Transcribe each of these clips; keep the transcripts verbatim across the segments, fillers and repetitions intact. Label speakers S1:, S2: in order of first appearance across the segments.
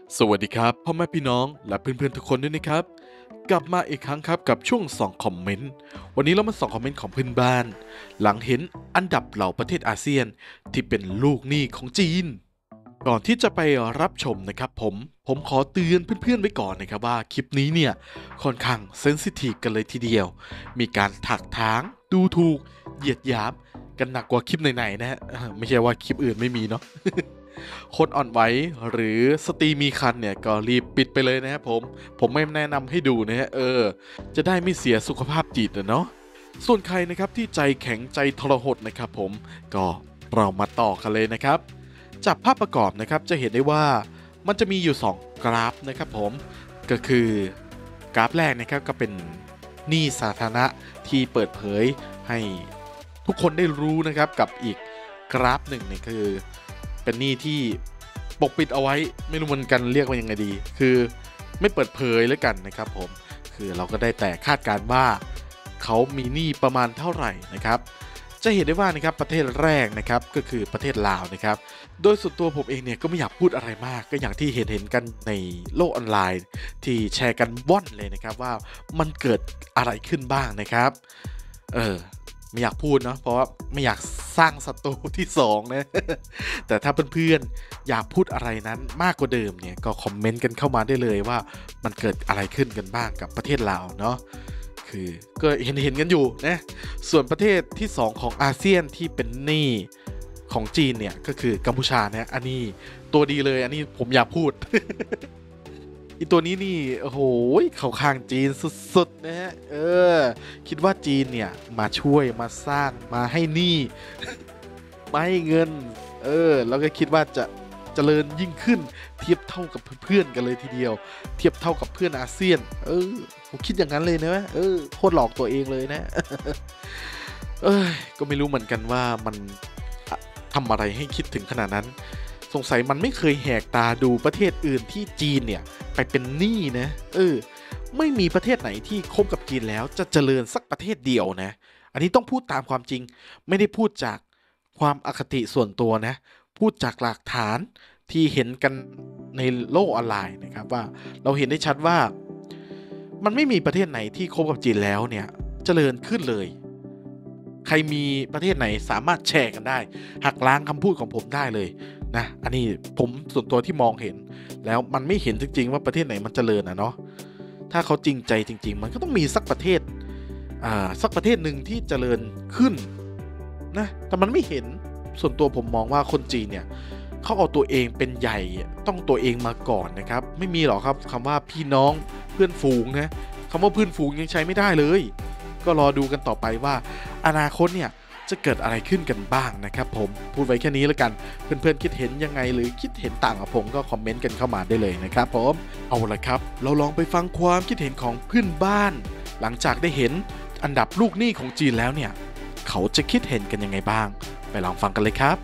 S1: สวัสดีครับพ่อแม่พี่น้องและเพื่อนๆทุกคนด้วยนะครับกลับมาอีกครั้งครับกับช่วงส่องคอมเมนต์วันนี้เรามาส่องคอมเมนต์ของเพื่อนบ้านหลังเห็นอันดับเหล่าประเทศอาเซียนที่เป็นลูกหนี้ของจีนก่อนที่จะไปรับชมนะครับผมผมขอเตือนเพื่อนๆไว้ก่อนนะครับว่าคลิปนี้เนี่ยค่อนข้างเซนซิทีฟกันเลยทีเดียวมีการถักถางดูถูกเหยียดหยามกันหนักกว่าคลิปไหนๆนะฮะไม่ใช่ว่าคลิปอื่นไม่มีเนาะ คนอ่อนไหวหรือสตรีมีครรภ์เนี่ยก็รีบปิดไปเลยนะครับผมผมไม่แนะนำให้ดูนะฮะเออจะได้ไม่เสียสุขภาพจิตนะเนาะส่วนใครนะครับที่ใจแข็งใจทรหดนะครับผมก็เรามาต่อกันเลยนะครับจากภาพประกอบนะครับจะเห็นได้ว่ามันจะมีอยู่สองกราฟนะครับผมก็คือกราฟแรกนะครับก็เป็นหนี้สาธารณะที่เปิดเผยให้ทุกคนได้รู้นะครับกับอีกกราฟหนึ่งเนี่ยคือเป็นหนี้ที่ปกปิดเอาไว้ไม่รู้เหมือนกันเรียกว่ายังไงดีคือไม่เปิดเผยแล้วกันนะครับผมคือเราก็ได้แต่คาดการณ์ว่าเขามีหนี้ประมาณเท่าไหร่นะครับจะเห็นได้ว่านะครับประเทศแรกนะครับก็คือประเทศลาวนะครับโดยส่วนตัวผมเองเนี่ยก็ไม่อยากพูดอะไรมากก็อย่างที่เห็นเห็นกันในโลกออนไลน์ที่แชร์กันว่อนเลยนะครับว่ามันเกิดอะไรขึ้นบ้างนะครับเออไม่อยากพูดเนาะเพราะว่าไม่อยากสร้างศัตรูที่สองนะ แต่ถ้าเพื่อนๆอยากพูดอะไรนั้นมากกว่าเดิมเนี่ยก็คอมเมนต์กันเข้ามาได้เลยว่ามันเกิดอะไรขึ้นกันบ้างกับประเทศลาวเนาะคือก็เห็นเห็นกันอยู่นะส่วนประเทศที่สองของอาเซียนที่เป็นหนี้ของจีนเนี่ยก็คือกัมพูชาเนี่ยอันนี้ตัวดีเลยอันนี้ผมอยากพูด อีตัวนี้นี่โอ้โหเข้าข้างจีนสุดๆนะฮะเออคิดว่าจีนเนี่ยมาช่วยมาสร้างมาให้หนี้ มาให้เงินเออแล้วก็คิดว่าจะเจริญยิ่งขึ้นเทียบเท่ากับเพื่อนๆกันเลยทีเดียวเทียบเท่ากับเพื่อนอาเซียนเออผมคิดอย่างนั้นเลยนะเออโคตรหลอกตัวเองเลยนะ เอ้ยก็ไม่รู้เหมือนกันว่ามันทำอะไรให้คิดถึงขนาดนั้นสงสัยมันไม่เคยแหกตาดูประเทศอื่นที่จีนเนี่ยไปเป็นหนี้นะเออไม่มีประเทศไหนที่คบกับจีนแล้วจะเจริญสักประเทศเดียวนะอันนี้ต้องพูดตามความจริงไม่ได้พูดจากความอคติส่วนตัวนะพูดจากหลักฐานที่เห็นกันในโลกออนไลน์นะครับว่าเราเห็นได้ชัดว่ามันไม่มีประเทศไหนที่คบกับจีนแล้วเนี่ยเจริญขึ้นเลยใครมีประเทศไหนสามารถแชร์กันได้หักล้างคำพูดของผมได้เลยนะอันนี้ผมส่วนตัวที่มองเห็นแล้วมันไม่เห็นจริงๆว่าประเทศไหนมันเจริญนะเนาะถ้าเขาจริงใจจริงๆมันก็ต้องมีสักประเทศอ่าสักประเทศหนึ่งที่เจริญขึ้นนะแต่มันไม่เห็นส่วนตัวผมมองว่าคนจีนเนี่ยเขาเอาตัวเองเป็นใหญ่ต้องตัวเองมาก่อนนะครับไม่มีหรอกครับคำว่าพี่น้องเพื่อนฝูงนะคำว่าเพื่อนฝูงยังใช้ไม่ได้เลยก็รอดูกันต่อไปว่าอนาคตเนี่ยจะเกิดอะไรขึ้นกันบ้างนะครับผมพูดไว้แค่นี้แล้วกันเพื่อนๆคิดเห็นยังไงหรือคิดเห็นต่างกับผมก็คอมเมนต์กันเข้ามาได้เลยนะครับผมเอาละครับเราลองไปฟังความคิดเห็นของเพื่อนบ้านหลังจากได้เห็นอันดับลูกหนี้ของจีนแล้วเนี่ยเขาจะคิดเห็นกันยังไงบ้างไปลองฟังกันเลยครับ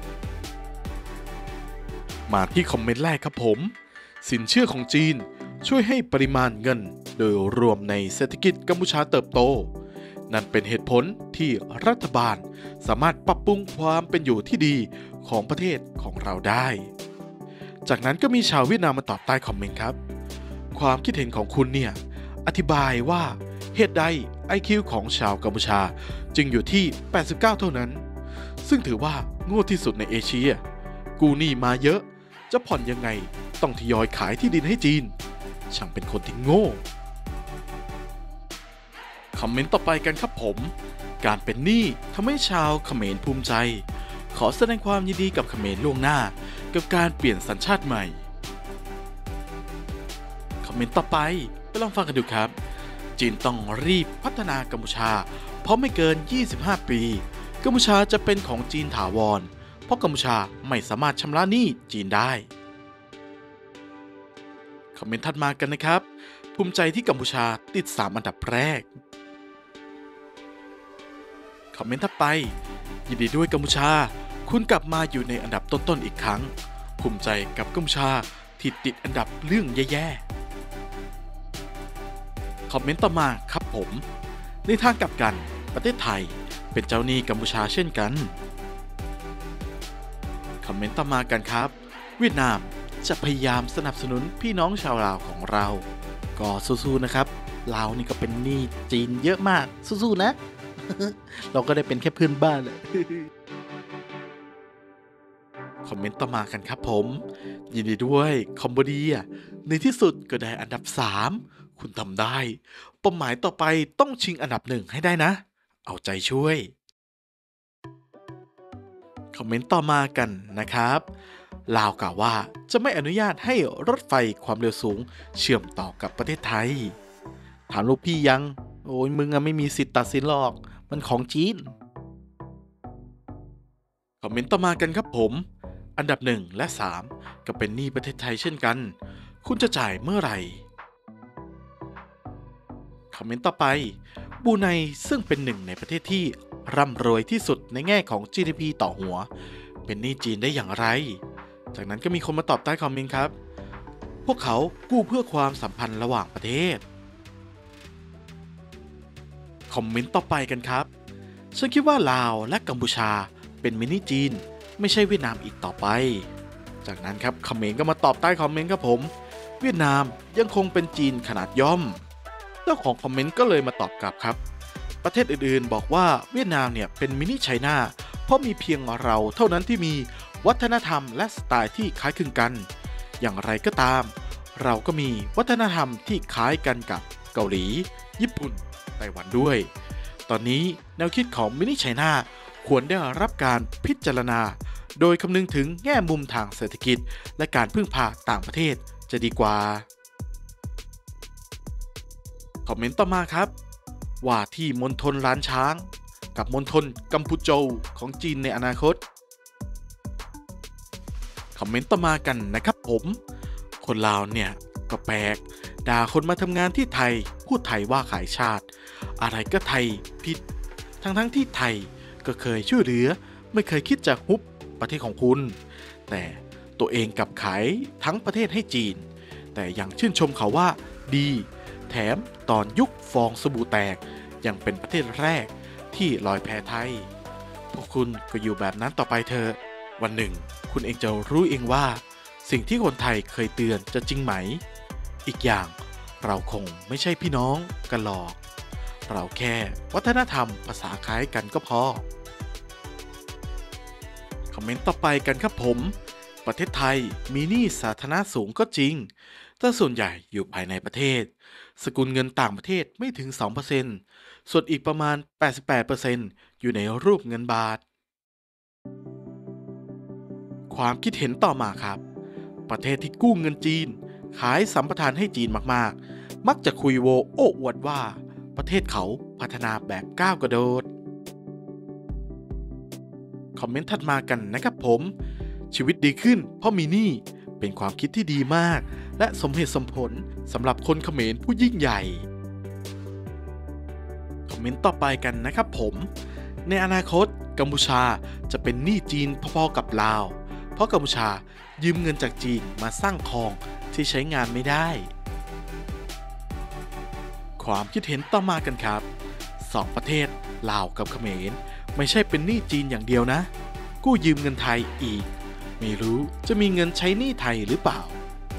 S1: มาที่คอมเมนต์แรกครับผมสินเชื่อของจีนช่วยให้ปริมาณเงินโดยรวมในเศรษฐกิจกัมพูชาเติบโตนั่นเป็นเหตุผลที่รัฐบาลสามารถปรับปรุงความเป็นอยู่ที่ดีของประเทศของเราได้จากนั้นก็มีชาวเวียดนามมาตอบใต้คอมเมนต์ครับความคิดเห็นของคุณเนี่ยอธิบายว่าเหตุใด ไอ คิว ของชาวกัมพูชาจึงอยู่ที่แปดสิบเก้าเท่านั้นซึ่งถือว่าโง่ที่สุดในเอเชียกู้หนี้มาเยอะจะผ่อนยังไงต้องทยอยขายที่ดินให้จีนช่างเป็นคนที่โง่คอมเมนต์ต่อไปกันครับผมการเป็นหนี้ทำให้ชาวเขมรภูมิใจขอแสดงความยินดีกับเขมรล่วงหน้ากับการเปลี่ยนสัญชาติใหม่คอมเมนต์ต่อไปไปลองฟังกันดูครับจีนต้องรีบพัฒนากัมพูชาเพราะไม่เกินยี่สิบห้าปีกัมพูชาจะเป็นของจีนถาวรเพราะกัมพูชาไม่สามารถชำระหนี้จีนได้คอมเมนต์ถัดมากันนะครับภูมิใจที่กัมพูชาติดสามอันดับแรกคอมเมนต์ถัดไปยินดีด้วยกัมพูชาคุณกลับมาอยู่ในอันดับต้นๆอีกครั้งภูมิใจกับกัมพูชาที่ติดอันดับเรื่องแย่ๆคอมเมนต์ต่อมาครับผมในทางกลับกันประเทศไทยเป็นเจ้าหนี้กัมพูชาเช่นกันคอมเมนต์ต่อมากันครับเวียดนามจะพยายามสนับสนุนพี่น้องชาวลาวของเราก็สู้ๆนะครับลาวนี่ก็เป็นหนี้จีนเยอะมากสู้ๆนะ เราก็ได้เป็นแค่เพื่อนบ้านเลย คอมเมนต์ต่อมากันครับผมยินดีด้วยคอมโบเดียในที่สุดก็ได้อันดับสามคุณทำได้เป้าหมายต่อไปต้องชิงอันดับหนึ่งให้ได้นะเอาใจช่วยคอมเมนต์ต่อมากันนะครับลาวกล่าวว่าจะไม่อนุญาตให้รถไฟความเร็วสูงเชื่อมต่อกับประเทศไทยถามลูกพี่ยังโอ้ยมึงอะไม่มีสิทธิ์ตัดสินหรอกมันของจีนคอมเมนต์ต่อมากันครับผมอันดับหนึ่งและสามก็เป็นหนี้ประเทศไทยเช่นกันคุณจะจ่ายเมื่อไหร่คอมเมนต์ต่อไปบรูไนซึ่งเป็นหนึ่งในประเทศที่ร่ำรวยที่สุดในแง่ของ จี ดี พี ต่อหัวเป็นหนี้จีนได้อย่างไรจากนั้นก็มีคนมาตอบใต้คอมเมนต์ครับพวกเขากู้เพื่อความสัมพันธ์ระหว่างประเทศคอมเมนต์ต่อไปกันครับฉันคิดว่าลาวและกัมพูชาเป็นมินิจีนไม่ใช่เวียดนามอีกต่อไปจากนั้นครับคอมเมนต์ก็มาตอบใต้คอมเมนต์ครับผมเวียดนามยังคงเป็นจีนขนาดย่อมเจ้าของคอมเมนต์ก็เลยมาตอบกลับครับประเทศอื่นๆบอกว่าเวียดนามเนี่ยเป็นมินิไชน่าเพราะมีเพียงเราเท่านั้นที่มีวัฒนธรรมและสไตล์ที่คล้ายคลึงกันอย่างไรก็ตามเราก็มีวัฒนธรรมที่คล้ายกันกับเกาหลีญี่ปุ่นไต้หวันด้วยตอนนี้แนวคิดของมินิไชน่าควรได้รับการพิจารณาโดยคำนึงถึงแง่มุมทางเศรษฐกิจและการพึ่งพาต่างประเทศจะดีกว่าคอมเมนต์ต่อมาครับว่าที่มณฑลล้านช้างกับมณฑลกัมพูโจวของจีนในอนาคตคอมเมนต์ต่อมากันนะครับผมคนลาวเนี่ยก็แปลกด่าคนมาทำงานที่ไทยพูดไทยว่าขายชาติอะไรก็ไทยผิดทั้งทั้งที่ไทยก็เคยช่วยเหลือไม่เคยคิดจะฮุบประเทศของคุณแต่ตัวเองกลับขายทั้งประเทศให้จีนแต่ยังชื่นชมเขาว่าดีแถมตอนยุคฟองสบู่แตกยังเป็นประเทศแรกที่ลอยแพไทยพวกคุณก็อยู่แบบนั้นต่อไปเถอะวันหนึ่งคุณเองจะรู้เองว่าสิ่งที่คนไทยเคยเตือนจะจริงไหมอีกอย่างเราคงไม่ใช่พี่น้องกันหรอกเราแค่วัฒนธรรมภาษาคล้ายกันก็พอคอมเมนต์ต่อไปกันครับผมประเทศไทยมีหนี้สาธารณะสูงก็จริงแต่ส่วนใหญ่อยู่ภายในประเทศสกุลเงินต่างประเทศไม่ถึง สองเปอร์เซ็นต์ ส่วนอีกประมาณ แปดสิบแปดเปอร์เซ็นต์ อยู่ในรูปเงินบาทความคิดเห็นต่อมาครับประเทศที่กู้เงินจีนขายสัมปทานให้จีนมากๆมักจะคุยโวโอ้อวดว่าประเทศเขาพัฒนาแบบก้าวกระโดดคอมเมนต์ถัดมากันนะครับผมชีวิตดีขึ้นเพราะมีหนี้เป็นความคิดที่ดีมากและสมเหตุสมผลสำหรับคนเขมรผู้ยิ่งใหญ่คอมเมนต์ต่อไปกันนะครับผมในอนาคตกัมพูชาจะเป็นหนี้จีนพอๆกับลาวเพราะกัมพูชายืมเงินจากจีนมาสร้างคลองที่ใช้งานไม่ได้ความคิดเห็นต่อมากันครับสองประเทศลาวกับเขมรไม่ใช่เป็นหนี้จีนอย่างเดียวนะกู้ยืมเงินไทยอีกไม่รู้จะมีเงินใช้หนี้ไทยหรือเปล่า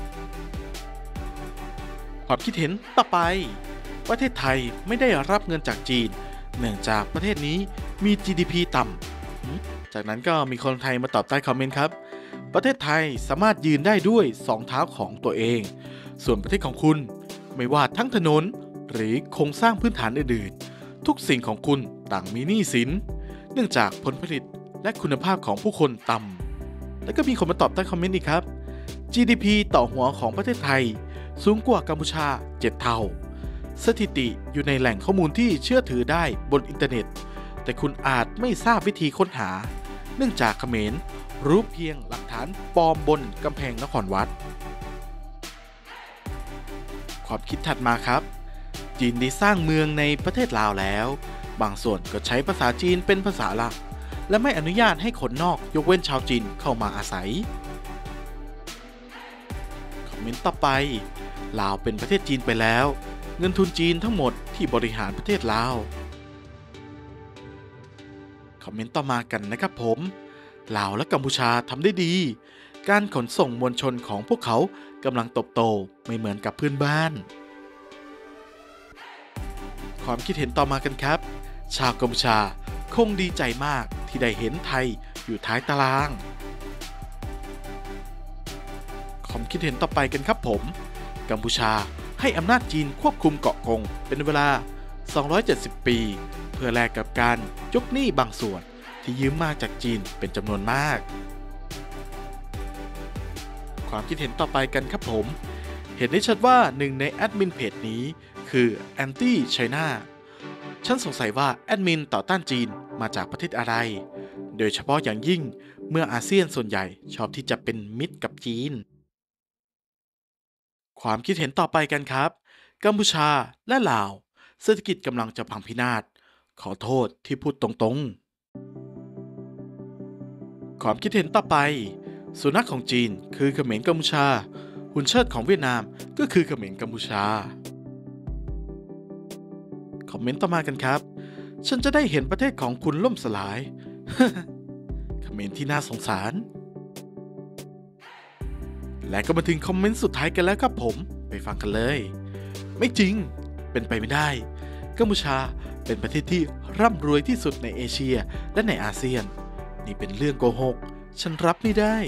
S1: ความคิดเห็นต่อไปประเทศไทยไม่ได้รับเงินจากจีนเนื่องจากประเทศนี้มี จี ดี พี ต่ำจากนั้นก็มีคนไทยมาตอบใต้คอมเมนต์ครับประเทศไทยสามารถยืนได้ด้วยสองเท้าของตัวเองส่วนประเทศของคุณไม่ว่าทั้งถนนหรือโครงสร้างพื้นฐานอื่นๆทุกสิ่งของคุณต่างมีหนี้สินเนื่องจากผลผลิตและคุณภาพของผู้คนต่ำแล้วก็มีคนมาตอบใต้คอมเมนต์อีกครับ จี ดี พี ต่อหัวของประเทศไทยสูงกว่ากัมพูชาเจ็ดเท่าสถิติอยู่ในแหล่งข้อมูลที่เชื่อถือได้บนอินเทอร์เน็ตแต่คุณอาจไม่ทราบวิธีค้นหาเนื่องจากเขมรรู้เพียงหลักฐานปลอมบนกำแพงนครวัดความคิดถัดมาครับจีนได้สร้างเมืองในประเทศลาวแล้วบางส่วนก็ใช้ภาษาจีนเป็นภาษาหลักและไม่อนุญาตให้คนนอกยกเว้นชาวจีนเข้ามาอาศัยคอมเมนต์ต่อไปลาวเป็นประเทศจีนไปแล้วเงินทุนจีนทั้งหมดที่บริหารประเทศลาวคอมเมนต์ต่อมากันนะครับผมลาวและกัมพูชาทำได้ดีการขนส่งมวลชนของพวกเขากำลังเติบโตไม่เหมือนกับเพื่อนบ้านความคิดเห็นต่อมากันครับชาวกัมพูชาคงดีใจมากที่ได้เห็นไทยอยู่ท้ายตารางความคิดเห็นต่อไปกันครับผมกัมพูชาให้อำนาจจีนควบคุมเกาะกงเป็นเวลาสองร้อยเจ็ดสิบปีเพื่อแลกกับการยกหนี้บางส่วนที่ยืมมาจากจีนเป็นจำนวนมากความคิดเห็นต่อไปกันครับผมเห็นได้ชัดว่าหนึ่งในแอดมินเพจนี้คือ Anti China ฉันสงสัยว่าแอดมินต่อต้านจีนมาจากประเทศอะไรโดยเฉพาะอย่างยิ่งเมื่ออาเซียนส่วนใหญ่ชอบที่จะเป็นมิตรกับจีนความคิดเห็นต่อไปกันครับกัมพูชาและลาวเศรษฐกิจกำลังจะพังพินาศขอโทษที่พูดตรงๆความคิดเห็นต่อไปสุนัขของจีนคือเขมรกัมพูชาหุ่นเชิดของเวียดนามก็คือเขมรกัมพูชาคอมเมนต์ต่อมากันครับฉันจะได้เห็นประเทศของคุณล่มสลาย คอมเมนต์ที่น่าสงสารและก็มาถึงคอมเมนต์สุดท้ายกันแล้วครับผมไปฟังกันเลยไม่จริงเป็นไปไม่ได้กัมพูชาเป็นประเทศที่ร่ำรวยที่สุดในเอเชียและในอาเซียนนี่เป็นเรื่องโกหกฉันรับไม่ได้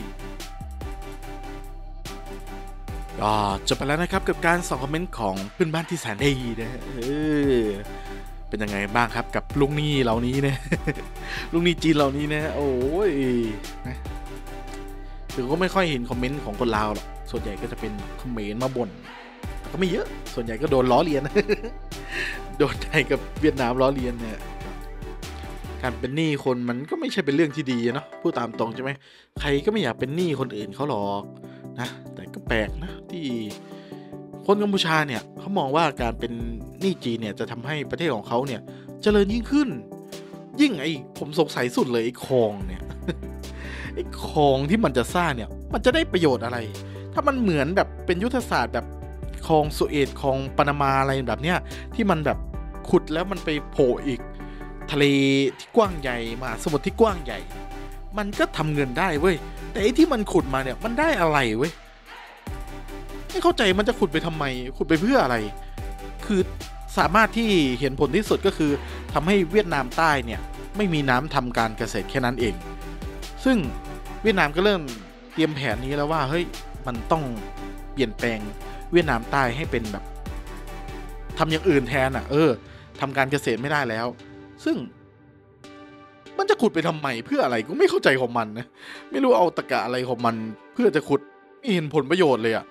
S1: ก็จบไปแล้วนะครับกับการส่องคอมเมนต์ของเพื่อนบ้านที่แสนดีนะฮะเออเป็นยังไงบ้างครับกับลุงนี่เหล่านี้นะลุงนี่จีนเหล่านี้นะโอ้ยนะถึงก็ไม่ค่อยเห็นคอมเมนต์ของคนลาวหรอกส่วนใหญ่ก็จะเป็นคอมเมนต์มาบ่นแต่ก็ไม่เยอะส่วนใหญ่ก็โดนล้อเลียน โดนไทยกับเวียดนามล้อเลียนเนี่ยการเป็นหนี้คนมันก็ไม่ใช่เป็นเรื่องที่ดีเนาะพูดตามตรงใช่ไหมใครก็ไม่อยากเป็นหนี้คนอื่นเขาหรอกนะแต่ก็แปลกนะที่คนกัมพูชาเนี่ยเขามองว่าการเป็นหนี้จีนเนี่ยจะทำให้ประเทศของเขาเนี่ยเจริญยิ่งขึ้นยิ่งไอ้ผมสงสัยสุดเลยไอ้คลองเนี่ย ไอ้คลองที่มันจะสร้างเนี่ยมันจะได้ประโยชน์อะไรถ้ามันเหมือนแบบเป็นยุทธศาสตร์แบบคลองสุเอตคลองปานามาอะไรแบบเนี้ยที่มันแบบขุดแล้วมันไปโผล่อีกทะเลที่กว้างใหญ่มหาสมุทรที่กว้างใหญ่มันก็ทำเงินได้เว้ยแต่ไอ้ที่มันขุดมาเนี่ยมันได้อะไรเว้ยไม่เข้าใจมันจะขุดไปทำไมขุดไปเพื่ออะไรคือสามารถที่เห็นผลที่สุดก็คือทำให้เวียดนามใต้เนี่ยไม่มีน้ำทำการเกษตรแค่นั้นเองซึ่งเวียดนามก็เริ่มเตรียมแผนนี้แล้วว่าเฮ้ยมันต้องเปลี่ยนแปลงเวียดนามใต้ให้เป็นแบบทำอย่างอื่นแทนอ่ะเออทำการเกษตรไม่ได้แล้วซึ่งมันจะขุดไปทำไมเพื่ออะไรก็ไม่เข้าใจของมันนะไม่รู้เอาตะกะอะไรของมันเพื่อจะขุดไม่เห็นผลประโยชน์เลยอ่ะ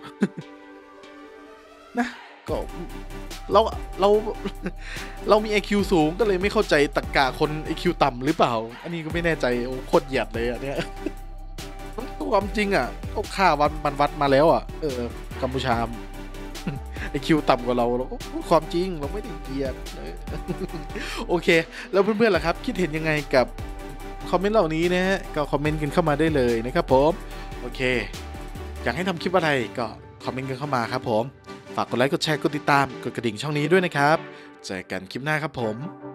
S1: นะก็เราเราเรามี ไอ คิว สูงก็เลยไม่เข้าใจตะกะคน ไอ คิว ต่ำหรือเปล่าอันนี้ก็ไม่แน่ใจโอ้โคตรเหยียดเลยอ่ะเนี่ยความจริงอ่ะก็ค่าวัดมันวัดมาแล้วอ่ะเออกัมพูชา ไอ คิว ต่ำกว่าเราเราความจริงเราไม่ได้เกลียด โอเคแล้วเพื่อนๆล่ะครับคิดเห็นยังไงกับคอมเมนต์เหล่านี้นะฮะก็คอมเมนต์กันเข้ามาได้เลยนะครับผมโอเคอยากให้ทำคลิปอะไรก็คอมเมนต์กันเข้ามาครับผมฝากกดไลค์กดแชร์กดติดตามกดกระดิ่งช่องนี้ด้วยนะครับเจอกันคลิปหน้าครับผม